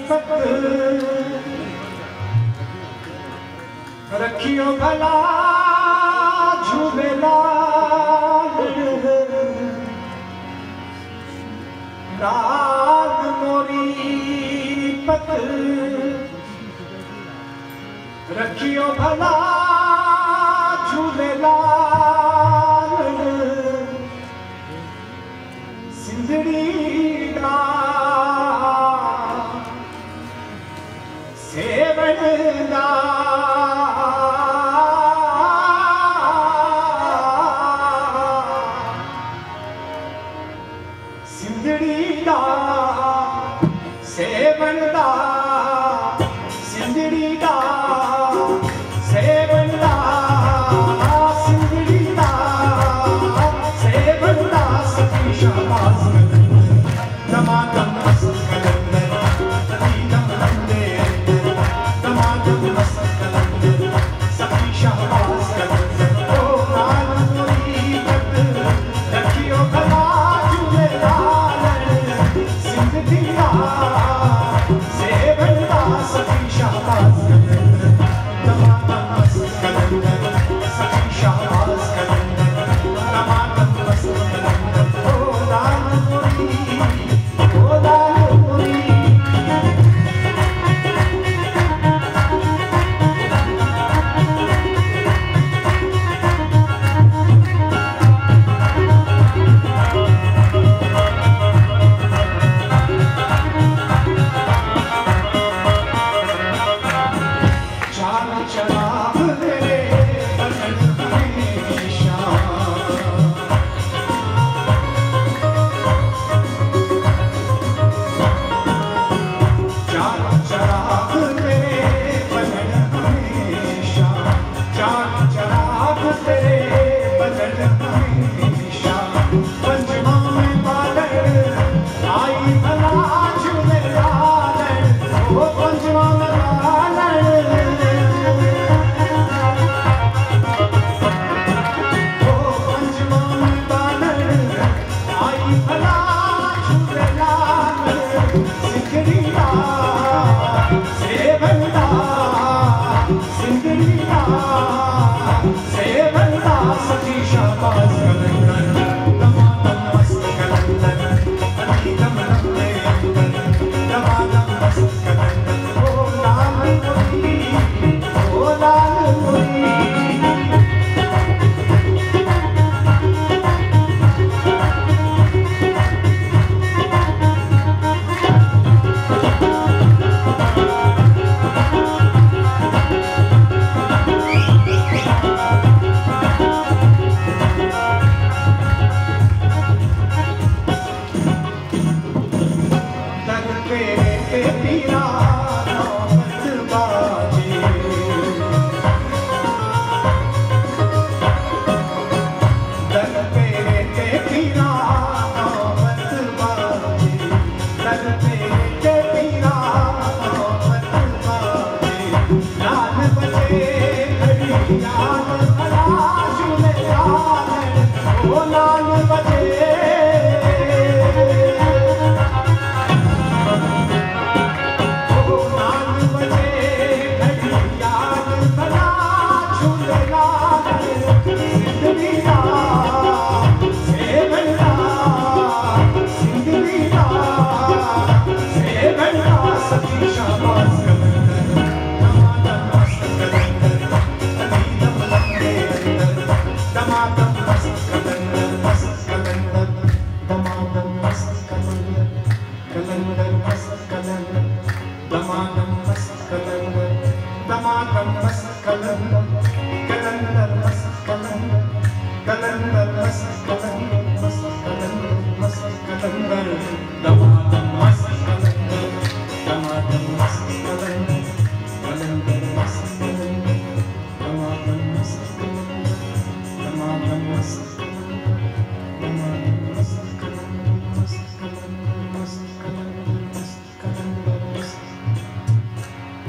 सिफत रखियो भला झूलेलाल राग मोरी पत रखियो भला झूलेलाल सिंधड़ी दा सेवन दा सिंधड़ी दा सेवन दा सिंधड़ी दा सेवन दा सिंधड़ी दा सेवन दा सती शाबाश दमादम मस्त कलंदर दीदम लंदे दमादम मस्त कलंदर सती शाबाश कलंदर ओ लाल मोरी पत रखियो भला झूलेलाल सिंधड़ी दा सेवन दा सती शाबाश कलंदर दमादम मस्त कलंदर सती शाबाश कलंदर दमादम मस्त कलंदर ओ लाल मोरी ओ लाल मोरी चाल चराग तेरे बदन में शान चाल चराग तेरे बदन में शान चाल चराग तेरे बदन में शान पंचमा में बादल आई भला झूलेलाल ओ पंचमा में बादल ओ पंचमा में बादल आई भला झूलेलाल सिंधड़ी दा सेवन दा सिंधड़ी दा सेवन दा सती शाबाश कलंदर दमादम मस्त कलंदर दीदम लंदे दमादम मस्त कलंदर ओ लाल मोरी ओ लाल मोरी दर तेरे पे पीरा नौबत बाजे दर तेरे पे पीरा नौबत बाजे दर तेरे पे पीरा नौबत बाजे लाल बजे घड़ी याद भला झूलेलाल ओ लाल बजे ओ लाल बजे घड़ी याद भला झूलेलाल सिंधड़ी दा सेवन दा सिंधड़ी दा सेवन दा सती शाबाश कलंदर दमादम मस्त कलंदर दीदम लंदे अंदर दमादम मस्त कलंदर दमादम मस्त कलंदर कलंदर मस्त कलंदर दमादम मस्त कलंदर दमादम मस्त कलंदर कलंदर मस्त कलंदर कलंदर मस्त कलंदर मस्त कलंदर मस्त कलंदर दमादम मस्त कलंदर दमादम मस्त कलंदर कलंदर मस्त कलंदर दमादम मस्त कलंदर दमादम मस्त कलंदर दमादम मस्त कलंदर मस्त कलंदर मस्त कलंदर मस्त कलंदर मस्त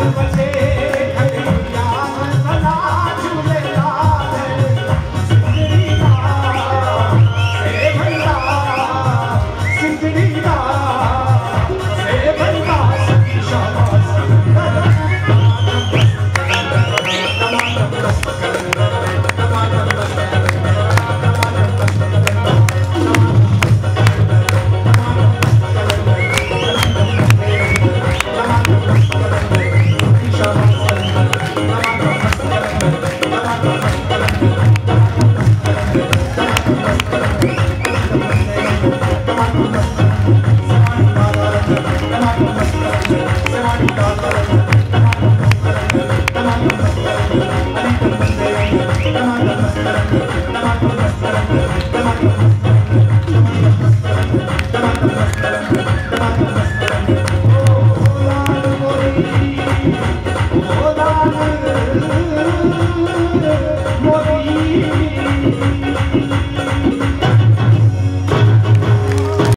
बचा